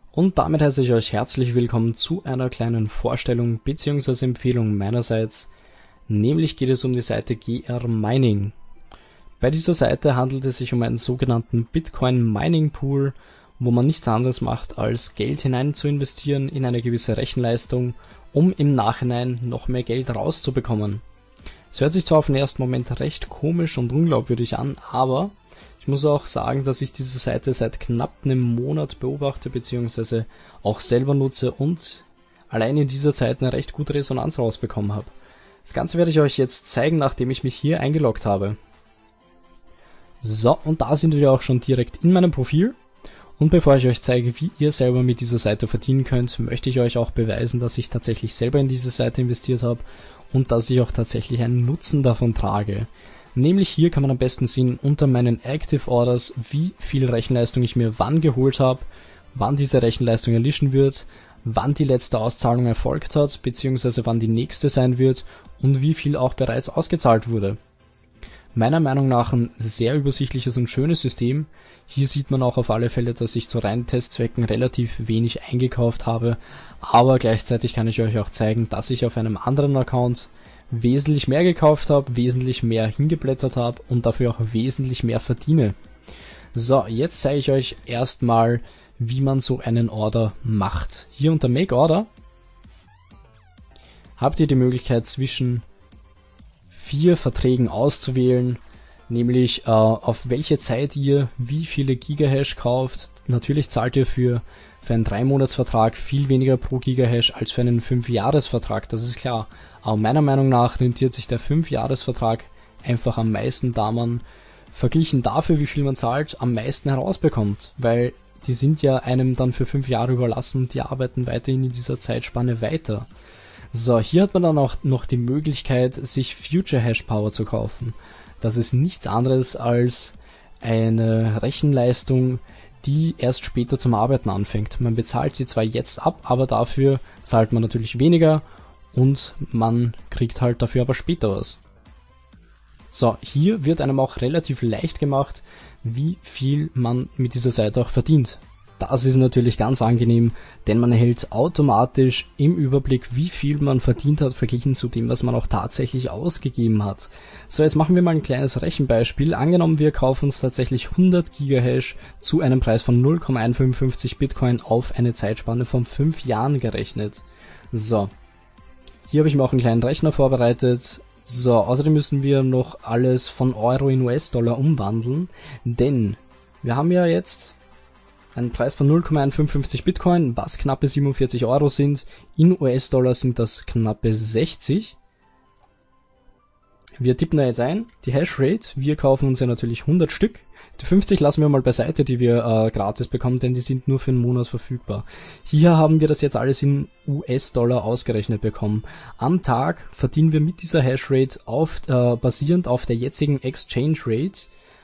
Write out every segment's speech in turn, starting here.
Und damit heiße ich euch herzlich willkommen zu einer kleinen Vorstellung bzw. Empfehlung meinerseits. Nämlich geht es um die Seite GR Mining. Bei dieser Seite handelt es sich um einen sogenannten Bitcoin Mining Pool, wo man nichts anderes macht, als Geld hinein zu investieren in eine gewisse Rechenleistung, um im Nachhinein noch mehr Geld rauszubekommen. Es hört sich zwar auf den ersten Moment recht komisch und unglaubwürdig an, aber ich muss auch sagen, dass ich diese Seite seit knapp einem Monat beobachte bzw. auch selber nutze und allein in dieser Zeit eine recht gute Resonanz rausbekommen habe. Das Ganze werde ich euch jetzt zeigen, nachdem ich mich hier eingeloggt habe. So, und da sind wir auch schon direkt in meinem Profil. Und bevor ich euch zeige, wie ihr selber mit dieser Seite verdienen könnt, möchte ich euch auch beweisen, dass ich tatsächlich selber in diese Seite investiert habe und dass ich auch tatsächlich einen Nutzen davon trage. Nämlich hier kann man am besten sehen unter meinen Active Orders, wie viel Rechenleistung ich mir wann geholt habe, wann diese Rechenleistung erlischen wird, wann die letzte Auszahlung erfolgt hat, beziehungsweise wann die nächste sein wird und wie viel auch bereits ausgezahlt wurde. Meiner Meinung nach ein sehr übersichtliches und schönes System. Hier sieht man auch auf alle Fälle, dass ich zu reinen Testzwecken relativ wenig eingekauft habe, aber gleichzeitig kann ich euch auch zeigen, dass ich auf einem anderen Account wesentlich mehr gekauft habe, wesentlich mehr hingeblättert habe und dafür auch wesentlich mehr verdiene. So, jetzt zeige ich euch erstmal, wie man so einen Order macht. Hier unter Make Order habt ihr die Möglichkeit zwischen 4 Verträgen auszuwählen, nämlich auf welche Zeit ihr wie viele Gigahash kauft. Natürlich zahlt ihr für einen 3-Monats-Vertrag viel weniger pro Gigahash als für einen 5-Jahres-Vertrag, das ist klar. Aber meiner Meinung nach rentiert sich der 5-Jahres-Vertrag einfach am meisten, da man verglichen dafür, wie viel man zahlt, am meisten herausbekommt, weil die sind ja einem dann für 5 Jahre überlassen, die arbeiten weiterhin in dieser Zeitspanne weiter. So, hier hat man dann auch noch die Möglichkeit, sich Future Hash Power zu kaufen. Das ist nichts anderes als eine Rechenleistung, die erst später zum Arbeiten anfängt. Man bezahlt sie zwar jetzt ab, aber dafür zahlt man natürlich weniger und man kriegt halt dafür aber später was. So, hier wird einem auch relativ leicht gemacht, wie viel man mit dieser Seite auch verdient. Das ist natürlich ganz angenehm, denn man erhält automatisch im Überblick, wie viel man verdient hat, verglichen zu dem, was man auch tatsächlich ausgegeben hat. So, jetzt machen wir mal ein kleines Rechenbeispiel. Angenommen, wir kaufen uns tatsächlich 100 Gigahash zu einem Preis von 0,155 Bitcoin auf eine Zeitspanne von 5 Jahren gerechnet. So, hier habe ich mir auch einen kleinen Rechner vorbereitet. So, außerdem müssen wir noch alles von Euro in US-Dollar umwandeln, denn wir haben ja jetzt einen Preis von 0,155 Bitcoin, was knappe 47 Euro sind. In US-Dollar sind das knappe 60. Wir tippen da jetzt ein, die Hashrate. Wir kaufen uns ja natürlich 100 Stück. Die 50 lassen wir mal beiseite, die wir gratis bekommen, denn die sind nur für einen Monat verfügbar. Hier haben wir das jetzt alles in US-Dollar ausgerechnet bekommen. Am Tag verdienen wir mit dieser Hashrate basierend auf der jetzigen Exchange Rate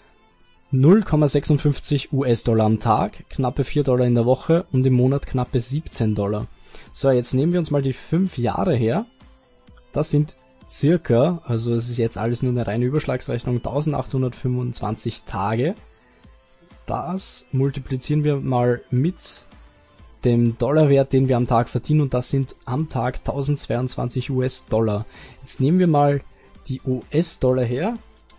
0,56 US-Dollar am Tag, knappe 4 Dollar in der Woche und im Monat knappe 17 Dollar. So, jetzt nehmen wir uns mal die 5 Jahre her. Das sind circa, also es ist jetzt alles nur eine reine Überschlagsrechnung, 1825 Tage. Das multiplizieren wir mal mit dem Dollarwert, den wir am Tag verdienen, und das sind am Tag 1022 US-Dollar. Jetzt nehmen wir mal die US-Dollar her,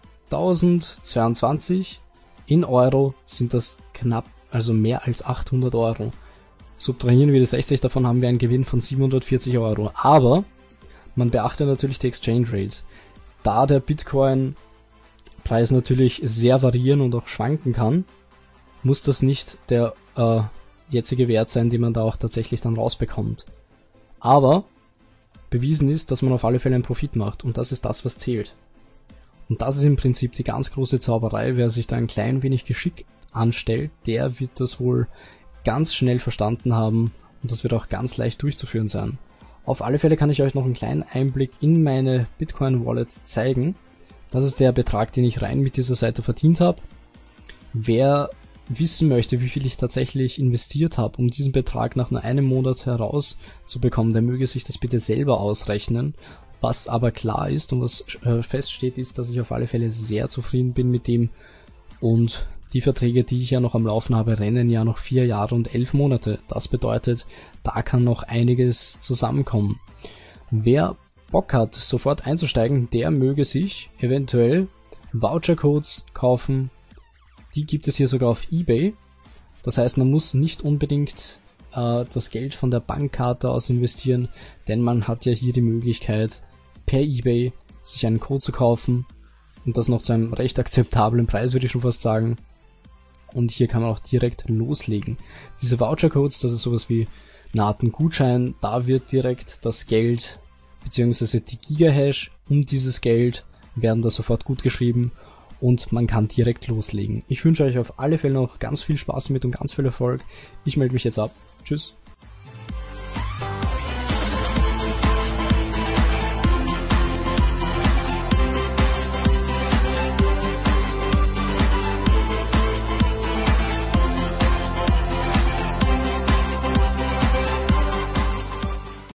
1022 in Euro sind das knapp, also mehr als 800 Euro. Subtrahieren wir die 60 davon, haben wir einen Gewinn von 740 Euro. Aber man beachte natürlich die Exchange Rate. Da der Bitcoin-Preis natürlich sehr variieren und auch schwanken kann, muss das nicht der jetzige Wert sein, den man da auch tatsächlich dann rausbekommt. Aber bewiesen ist, dass man auf alle Fälle einen Profit macht, und das ist das, was zählt. Und das ist im Prinzip die ganz große Zauberei. Wer sich da ein klein wenig geschickt anstellt, der wird das wohl ganz schnell verstanden haben und das wird auch ganz leicht durchzuführen sein. Auf alle Fälle kann ich euch noch einen kleinen Einblick in meine Bitcoin Wallet zeigen. Das ist der Betrag, den ich rein mit dieser Seite verdient habe. Wer wissen möchte, wie viel ich tatsächlich investiert habe, um diesen Betrag nach nur einem Monat herauszubekommen, der möge sich das bitte selber ausrechnen. Was aber klar ist und was feststeht, ist, dass ich auf alle Fälle sehr zufrieden bin mit dem und die Verträge, die ich ja noch am Laufen habe, rennen ja noch 4 Jahre und 11 Monate. Das bedeutet, da kann noch einiges zusammenkommen. Wer Bock hat, sofort einzusteigen, der möge sich eventuell Vouchercodes kaufen. Die gibt es hier sogar auf eBay. Das heißt, man muss nicht unbedingt das Geld von der Bankkarte aus investieren, denn man hat ja hier die Möglichkeit, per eBay sich einen Code zu kaufen und das noch zu einem recht akzeptablen Preis, würde ich schon fast sagen. Und hier kann man auch direkt loslegen. Diese Vouchercodes, das ist sowas wie eine Art Gutschein, da wird direkt das Geld bzw. die Gigahash und dieses Geld werden da sofort gut geschrieben und man kann direkt loslegen. Ich wünsche euch auf alle Fälle noch ganz viel Spaß damit und ganz viel Erfolg. Ich melde mich jetzt ab. Tschüss.